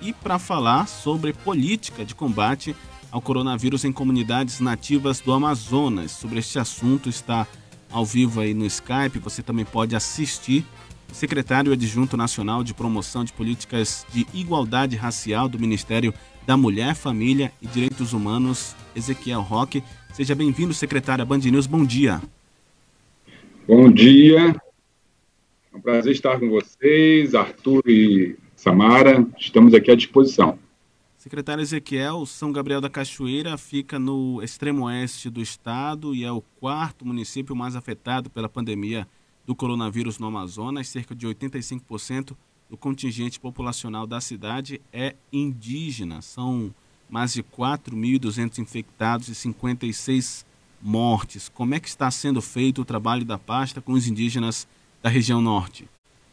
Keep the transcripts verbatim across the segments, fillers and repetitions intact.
e para falar sobre política de combate ao coronavírus em comunidades nativas do Amazonas. Sobre este assunto está ao vivo aí no Skype, você também pode assistir o secretário adjunto nacional de promoção de políticas de igualdade racial do Ministério da Mulher, Família e Direitos Humanos, Ezequiel Roque. Seja bem-vindo, secretária Band News, bom dia. Bom dia, é um prazer estar com vocês, Arthur e Samara, estamos aqui à disposição. Secretário Ezequiel, São Gabriel da Cachoeira fica no extremo oeste do estado e é o quarto município mais afetado pela pandemia do coronavírus no Amazonas. Cerca de oitenta e cinco por cento do contingente populacional da cidade é indígena. São mais de quatro mil e duzentos infectados e cinquenta e seis mortes. Como é que está sendo feito o trabalho da pasta com os indígenas da região norte?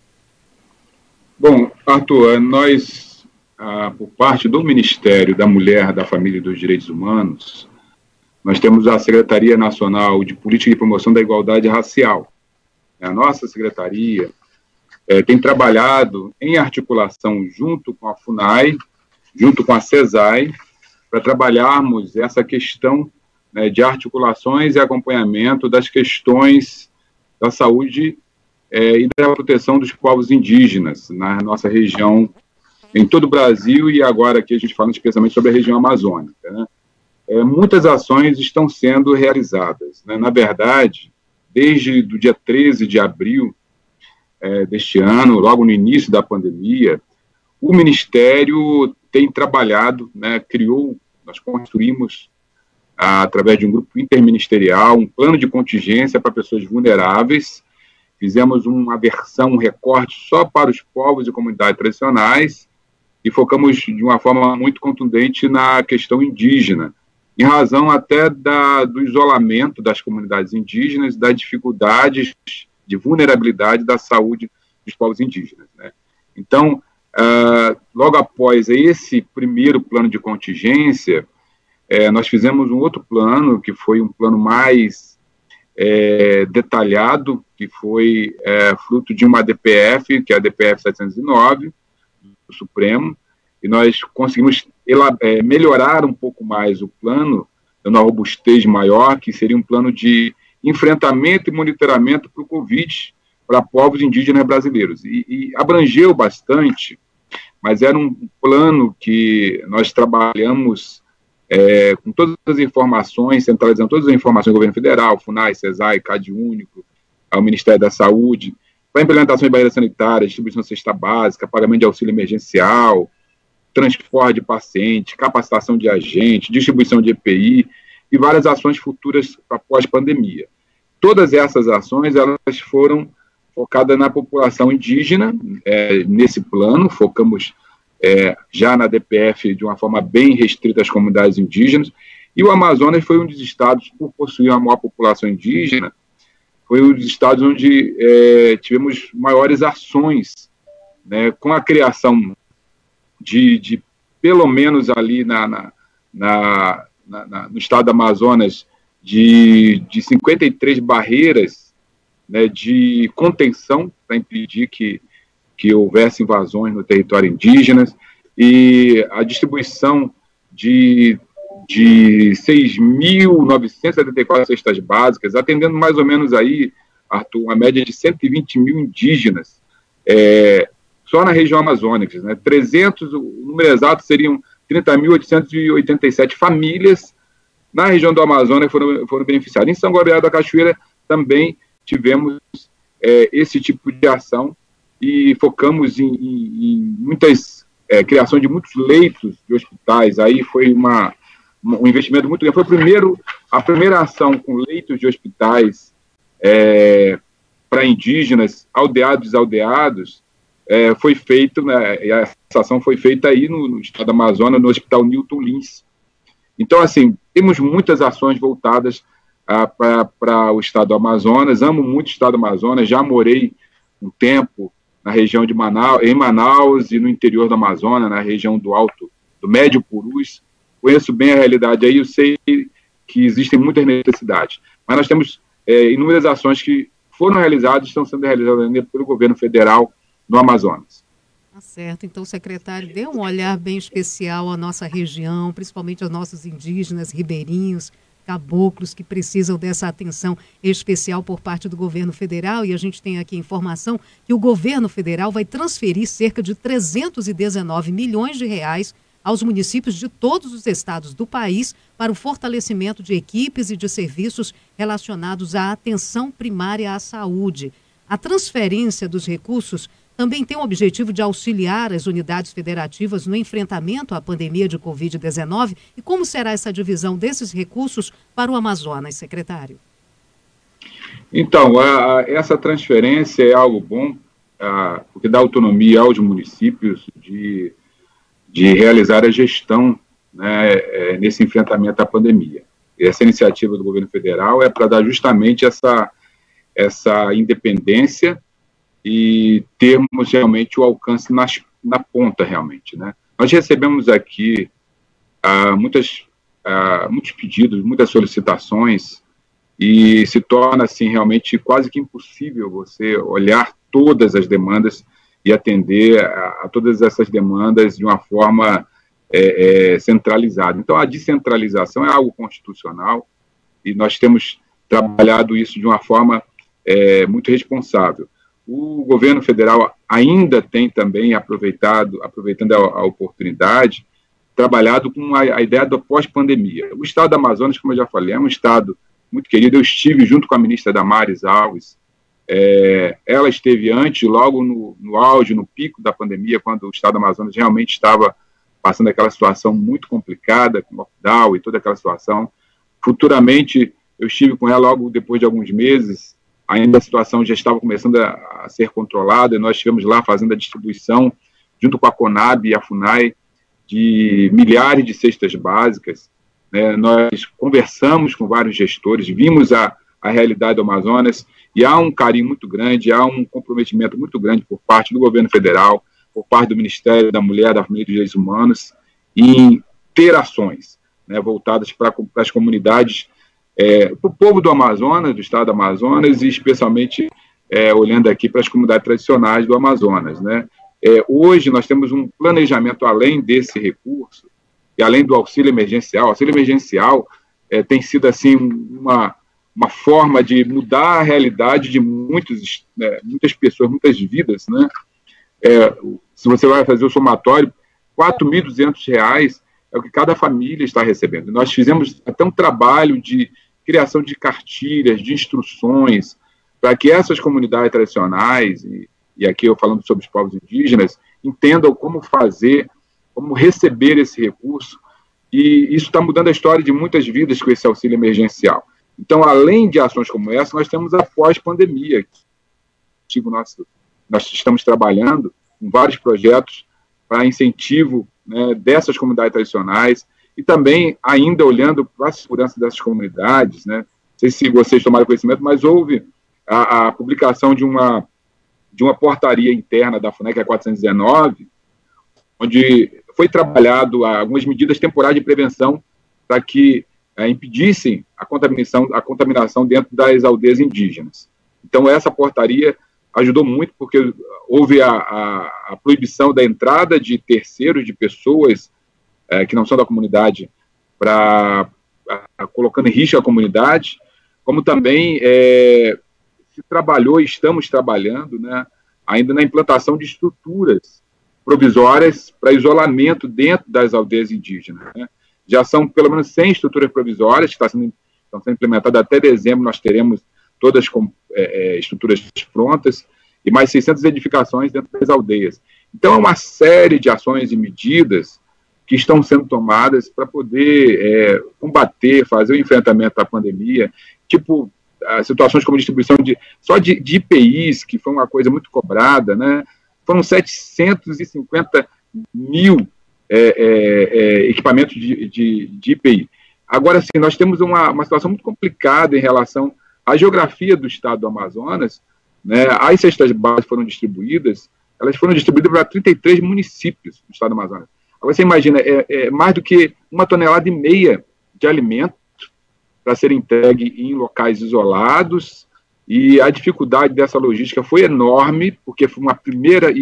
Bom, Arthur, nós... Ah, por parte do Ministério da Mulher, da Família e dos Direitos Humanos, nós temos a Secretaria Nacional de Política e Promoção da Igualdade Racial. A nossa secretaria eh, tem trabalhado em articulação junto com a FUNAI, junto com a CESAI, para trabalharmos essa questão, né, de articulações e acompanhamento das questões da saúde eh, e da proteção dos povos indígenas na nossa região, em todo o Brasil, e agora aqui a gente fala especialmente sobre a região amazônica, né? É, muitas ações estão sendo realizadas, né? Na verdade, desde o dia treze de abril é, deste ano, logo no início da pandemia, o Ministério tem trabalhado, né, criou, nós construímos, ah, através de um grupo interministerial, um plano de contingência para pessoas vulneráveis. Fizemos uma versão, um recorte só para os povos e comunidades tradicionais, e focamos de uma forma muito contundente na questão indígena, em razão até da, do isolamento das comunidades indígenas, das dificuldades de vulnerabilidade da saúde dos povos indígenas, né? Então, uh, logo após esse primeiro plano de contingência, eh, nós fizemos um outro plano, que foi um plano mais eh, detalhado, que foi eh, fruto de uma D P F, que é a D P F setecentos e nove, do Supremo, e nós conseguimos é, melhorar um pouco mais o plano, dando uma robustez maior, que seria um plano de enfrentamento e monitoramento para o Covid, para povos indígenas brasileiros. E, e abrangeu bastante, mas era um plano que nós trabalhamos é, com todas as informações, centralizando todas as informações do governo federal, FUNAI, CESAI, CadÚnico, ao Ministério da Saúde, para a implementação de barreiras sanitárias, distribuição de cesta básica, pagamento de auxílio emergencial, transporte de paciente, capacitação de agente, distribuição de E P I e várias ações futuras para pós-pandemia. Todas essas ações elas foram focadas na população indígena, é, nesse plano, focamos é, já na D P F de uma forma bem restrita às comunidades indígenas, e o Amazonas foi um dos estados, por possuir a maior população indígena, foi um dos estados onde é, tivemos maiores ações, né, com a criação de, de pelo menos ali na, na, na, na, no estado do Amazonas, de, de cinquenta e três barreiras, né, de contenção para impedir que, que houvesse invasões no território indígena, e a distribuição de de seis mil novecentas e setenta e quatro cestas básicas, atendendo mais ou menos aí, Arthur, uma média de cento e vinte mil indígenas, é, só na região amazônica, né? trezentos, o número exato seriam trinta mil oitocentas e oitenta e sete famílias na região do Amazonas que foram, foram beneficiadas. Em São Gabriel da Cachoeira também tivemos é, esse tipo de ação e focamos em, em, em muitas, é, criação de muitos leitos de hospitais. Aí foi uma um investimento muito grande. Foi o primeiro, a primeira ação com leitos de hospitais é, para indígenas, aldeados e desaldeados, é, foi feito, né, e essa ação foi feita aí no, no estado do Amazonas, no Hospital Newton Lins. Então, assim, temos muitas ações voltadas ah, para o estado do Amazonas. Amo muito o estado do Amazonas, já morei um tempo na região de Manaus, em Manaus e no interior do Amazonas, na região do Alto, do Médio Purus. Conheço bem a realidade aí, eu sei que existem muitas necessidades, mas nós temos é, inúmeras ações que foram realizadas e estão sendo realizadas ainda pelo governo federal no Amazonas. Tá certo. Então, secretário, dê um olhar bem especial à nossa região, principalmente aos nossos indígenas, ribeirinhos, caboclos, que precisam dessa atenção especial por parte do governo federal. E a gente tem aqui informação que o governo federal vai transferir cerca de trezentos e dezenove milhões de reais aos municípios de todos os estados do país para o fortalecimento de equipes e de serviços relacionados à atenção primária à saúde. A transferência dos recursos também tem o objetivo de auxiliar as unidades federativas no enfrentamento à pandemia de covid dezenove. E como será essa divisão desses recursos para o Amazonas, secretário? Então, a, a, essa transferência é algo bom, a, porque dá autonomia aos municípios de, de realizar a gestão, né, é, nesse enfrentamento à pandemia. E essa iniciativa do governo federal é para dar justamente essa, essa independência e termos realmente o alcance nas, na ponta, realmente, né? Nós recebemos aqui ah, muitas, ah, muitos pedidos, muitas solicitações, e se torna, assim, realmente quase que impossível você olhar todas as demandas e atender a, a todas essas demandas de uma forma é, é, centralizada. Então, a descentralização é algo constitucional, e nós temos trabalhado isso de uma forma é, muito responsável. O governo federal ainda tem também aproveitado, aproveitando a, a oportunidade, trabalhado com a, a ideia do pós-pandemia. O estado do Amazonas, como eu já falei, é um estado muito querido. Eu estive junto com a ministra Damares Alves, é, ela esteve antes, logo no, no auge, no pico da pandemia, quando o estado do Amazonas realmente estava passando aquela situação muito complicada, com lockdown e toda aquela situação. Futuramente, eu estive com ela logo depois de alguns meses, ainda a situação já estava começando a, a ser controlada, e nós estivemos lá fazendo a distribuição, junto com a Conab e a FUNAI, de milhares de cestas básicas, né? Nós conversamos com vários gestores, vimos a, a realidade do Amazonas, e há um carinho muito grande, há um comprometimento muito grande por parte do governo federal, por parte do Ministério da Mulher, da Família e dos Direitos Humanos, em ter ações, né, voltadas para as comunidades, É, para o povo do Amazonas, do estado do Amazonas, e especialmente é, olhando aqui para as comunidades tradicionais do Amazonas, né? É, hoje nós temos um planejamento além desse recurso, e além do auxílio emergencial. O auxílio emergencial é, tem sido assim, uma, uma forma de mudar a realidade de muitos, né, muitas pessoas, muitas vidas, né? É, se você vai fazer o somatório, quatro mil e duzentos reais é o que cada família está recebendo. Nós fizemos até um trabalho de criação de cartilhas, de instruções, para que essas comunidades tradicionais, e, e aqui eu falando sobre os povos indígenas, entendam como fazer, como receber esse recurso, e isso está mudando a história de muitas vidas com esse auxílio emergencial. Então, além de ações como essa, nós temos a pós-pandemia. Nós, nós estamos trabalhando com vários projetos para incentivo, né, dessas comunidades tradicionais, e também ainda olhando para a segurança dessas comunidades, né? Não sei se vocês tomaram conhecimento, mas houve a, a publicação de uma, de uma portaria interna da FUNEC, a quatrocentos e dezenove, onde foi trabalhado algumas medidas temporárias de prevenção para que é, impedissem a contaminação, a contaminação dentro das aldeias indígenas. Então, essa portaria ajudou muito, porque houve a, a, a proibição da entrada de terceiros, de pessoas é, que não são da comunidade, para colocando em risco a comunidade, como também é, se trabalhou e estamos trabalhando, né, ainda na implantação de estruturas provisórias para isolamento dentro das aldeias indígenas, né? Já são pelo menos cem estruturas provisórias que estão sendo, estão sendo implementadas. Até dezembro nós teremos todas com é, estruturas prontas, e mais seiscentas edificações dentro das aldeias. Então, é uma série de ações e medidas que estão sendo tomadas para poder é, combater, fazer o enfrentamento da pandemia, tipo, situações como distribuição de, só de, de I P Is, que foi uma coisa muito cobrada, né? Foram setecentos e cinquenta mil é, é, é, equipamentos de, de, de I P I. Agora, sim, nós temos uma, uma situação muito complicada em relação à geografia do estado do Amazonas, né? As cestas básicas foram distribuídas, elas foram distribuídas para trinta e três municípios do estado do Amazonas. Agora, você imagina, é, é mais do que uma tonelada e meia de alimento para ser entregue em locais isolados, e a dificuldade dessa logística foi enorme, porque foi uma primeira, e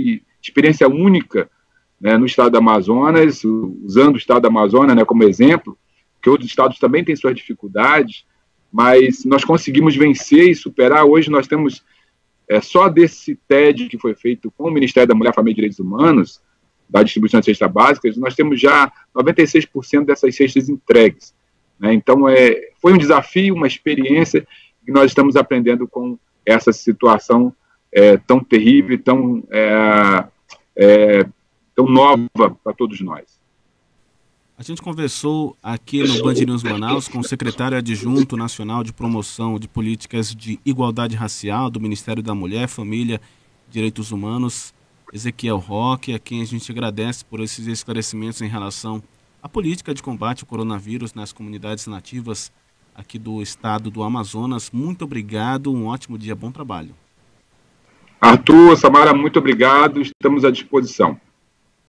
experiência única, né, no estado do Amazonas, usando o estado do Amazonas, né, como exemplo, que outros estados também têm suas dificuldades, mas nós conseguimos vencer e superar. Hoje nós temos, é, só desse T E D que foi feito com o Ministério da Mulher, Família e Direitos Humanos, da distribuição de cestas básicas, nós temos já noventa e seis por cento dessas cestas entregues. Né? Então, é, foi um desafio, uma experiência, que nós estamos aprendendo com essa situação é, tão terrível, tão, é, é, tão nova para todos nós. A gente conversou aqui no Band News Manaus com o secretário adjunto nacional de promoção de políticas de igualdade racial do Ministério da Mulher, Família e Direitos Humanos, Ezequiel Roque, a quem a gente agradece por esses esclarecimentos em relação à política de combate ao coronavírus nas comunidades nativas aqui do estado do Amazonas. Muito obrigado, um ótimo dia, bom trabalho. Arthur, Samara, muito obrigado, estamos à disposição.